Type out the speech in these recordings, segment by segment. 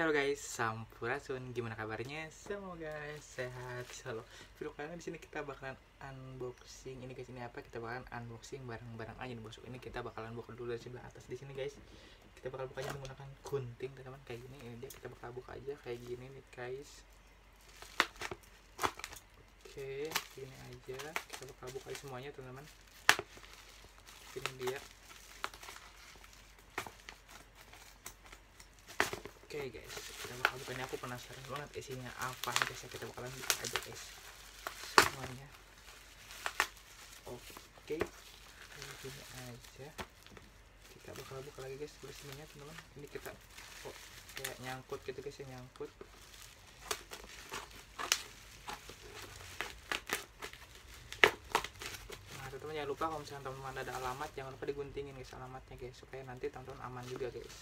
Halo guys, Sampurasun. Gimana kabarnya? Semoga sehat selalu. Video kali ini di sini kita bakalan unboxing. Ini guys, ini apa? Kita bakalan unboxing barang-barang aja nih bosku. Ini kita bakalan buka dulu dari sebelah atas di sini guys. Kita bakal bukanya menggunakan gunting teman-teman kayak gini. Ini dia, kita bakal buka aja kayak gini nih guys. Oke, gini aja. Kita bakal buka semuanya teman-teman. Ini dia. Oke guys, kita bakal buka ini. Aku penasaran banget isinya apa guys ya. Kita bakalan buka aja guys semuanya. Oke, kayak gini aja. Kita bakal buka lagi guys bersihnya teman-teman. Ini kita kayak nyangkut gitu guys ya, nyangkut. Nah teman-teman jangan lupa kalau misalnya teman-teman ada alamat, jangan lupa diguntingin guys alamatnya guys, supaya nanti teman-teman aman juga guys.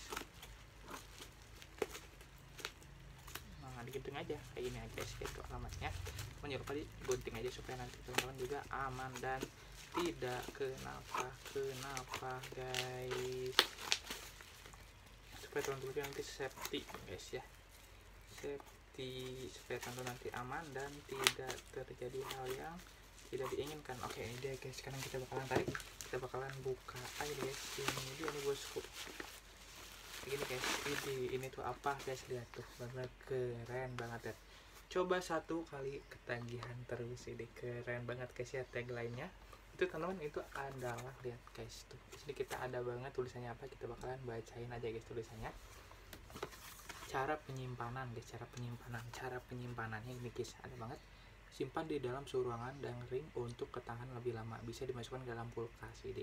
Digunting aja kayak gini aja sih itu alamatnya. Jangan lupa digunting aja supaya nanti teman-teman juga aman dan tidak kenapa guys, supaya teman-teman nanti safety guys ya, safety supaya teman-teman nanti aman dan tidak terjadi hal yang tidak diinginkan. Oke, ini dia guys, sekarang kita bakalan buka aja guys. Ini dia nih bosku, gini guys. Ini tuh apa guys, lihat tuh, bener keren banget ya. Coba satu kali ketagihan terus, ini keren banget guys ya. Tagline-nya itu teman-teman itu adalah, lihat guys tuh, di sini kita ada banget tulisannya apa, kita bakalan bacain aja guys tulisannya. Cara penyimpanan guys, cara penyimpanannya ini guys, ada banget. Simpan di dalam suhu ruangan dan ring untuk ketahanan lebih lama, bisa dimasukkan ke dalam kulkas. Ini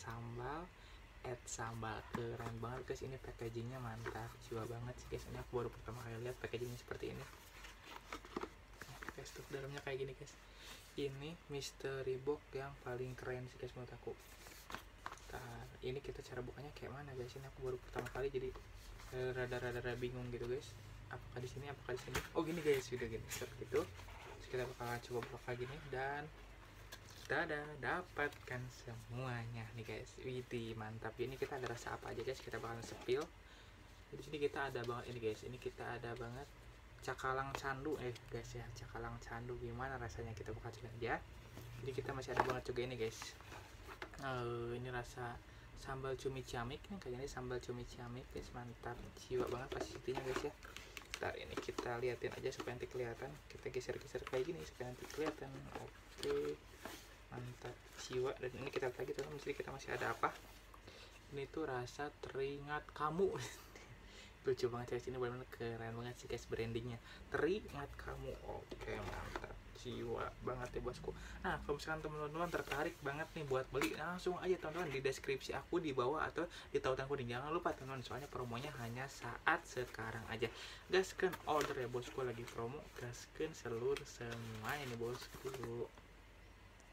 sambal keren banget guys. Ini packagingnya mantap jiwa banget sih guys. Ini aku baru pertama kali lihat packagingnya seperti ini guys. Tuh dalamnya kayak gini guys. Ini mystery box yang paling keren sih guys menurut aku. Ini kita cara bukanya kayak mana guys, ini aku baru pertama kali jadi rada bingung gitu guys. Apakah di sini, oh gini guys, udah gini seperti itu. Terus kita bakal coba buka gini dan dapatkan semuanya nih guys. Widih mantap. Ini kita ada rasa apa aja guys, kita bakalan spill. Di sini kita ada banget ini guys, ini kita ada banget cakalang candu guys ya, cakalang candu. Gimana rasanya, kita buka aja. Jadi kita masih ada banget juga ini guys. Ini rasa sambal cumi ciamik nih, kayaknya ini sambal cumi ciamik guys, mantap jiwa banget pastinya guys ya. Ntar ini kita liatin aja supaya nanti kelihatan, kita geser-geser kayak gini supaya nanti kelihatan. Oke, mantap jiwa. Dan ini kita lihat lagi teman-teman, di sini kita masih ada apa, ini tuh rasa teringat kamu. Lucu banget guys, ini benar-benar keren banget sih guys brandingnya, teringat kamu. Oke, mantap jiwa banget ya bosku. Nah kalau misalkan teman-teman tertarik banget nih buat beli, langsung aja teman-teman di deskripsi aku di bawah atau di tautan kuning. Jangan lupa teman-teman, soalnya promonya hanya saat sekarang aja. Gaskeun order ya bosku, lagi promo, gaskeun seluruh semuanya nih bosku.